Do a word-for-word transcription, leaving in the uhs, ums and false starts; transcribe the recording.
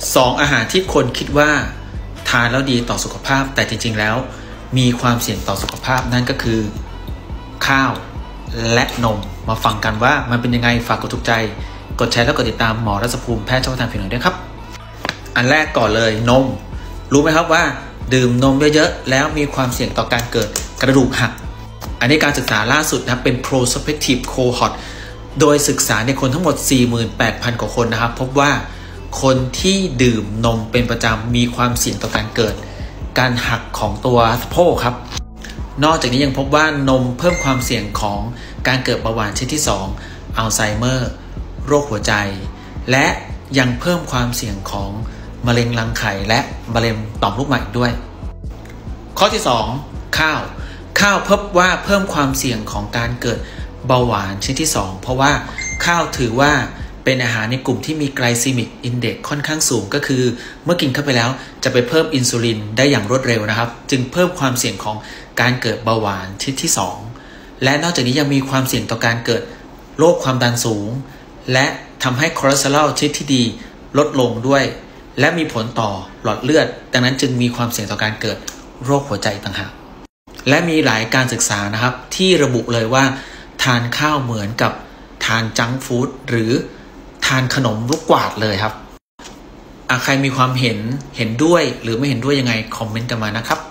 สองอาหารที่คนคิดว่าทานแล้วดีต่อสุขภาพแต่จริงๆแล้วมีความเสี่ยงต่อสุขภาพนั่นก็คือข้าวและนมมาฟังกันว่ามันเป็นยังไงฝากกดถูกใจกดแชร์แล้วกดติดตามหมอรัศภูมิแพทย์เฉพาะทางผิวหนังด้วยครับอันแรกก่อนเลยนมรู้ไหมครับว่าดื่มนมเยอะๆแล้วมีความเสี่ยงต่อการเกิดกระดูกหักอันนี้การศึกษาล่าสุดนะเป็น prospective cohort โดยศึกษาในคนทั้งหมด สี่หมื่นแปดพัน กว่าคนนะครับพบว่าคนที่ดื่มนมเป็นประจำมีความเสี่ยงต่อการเกิดการหักของตัวสะโพกครับนอกจากนี้ยังพบว่านมเพิ่มความเสี่ยงของการเกิดเบาหวานชนิดที่สองอัลไซเมอร์โรคหัวใจและยังเพิ่มความเสี่ยงของมะเร็งรังไข่และมะเร็งต่อมลูกหมากด้วยข้อที่สองข้าวข้าวพบว่าเพิ่มความเสี่ยงของการเกิดเบาหวานชนิดที่สองเพราะว่าข้าวถือว่าเป็นอาหารในกลุ่มที่มีไกลซีมิกอินเด็กซ์ค่อนข้างสูงก็คือเมื่อกินเข้าไปแล้วจะไปเพิ่มอินซูลินได้อย่างรวดเร็วนะครับจึงเพิ่มความเสี่ยงของการเกิดเบาหวานชนิดที่สองและนอกจากนี้ยังมีความเสี่ยงต่อการเกิดโรคความดันสูงและทำให้คอเลสเตอรอลชนิดที่ดีลดลงด้วยและมีผลต่อหลอดเลือดดังนั้นจึงมีความเสี่ยงต่อการเกิดโรคหัวใจต่างหากและมีหลายการศึกษานะครับที่ระบุเลยว่าทานข้าวเหมือนกับทานจังก์ฟู้ดหรือทานขนมลูกกวาดเลยครับใครมีความเห็นเห็นด้วยหรือไม่เห็นด้วยยังไงคอมเมนต์กันมานะครับ